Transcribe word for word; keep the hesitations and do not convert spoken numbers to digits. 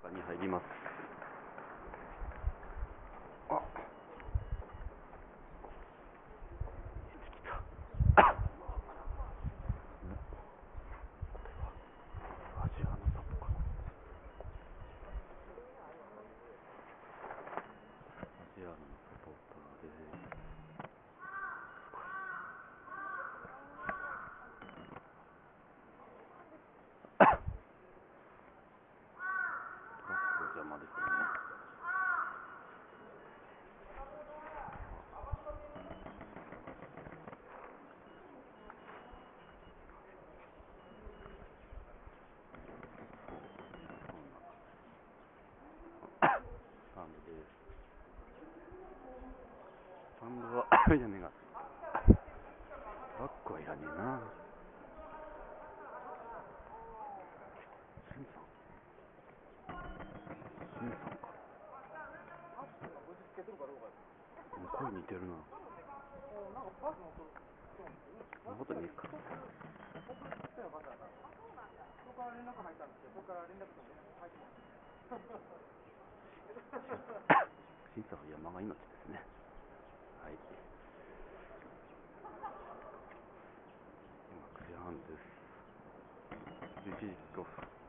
中に入ります。あ、アジアのサポかな。アジアのサポーターで邪魔ですよね。スタンドです。スタンドは屋根がトラックはいらねえな。シンさんシンさんか。声似てるな。そんなことねえか。審査は山が命ですね。はい。今くじはんです。じゅういちじキックオフ。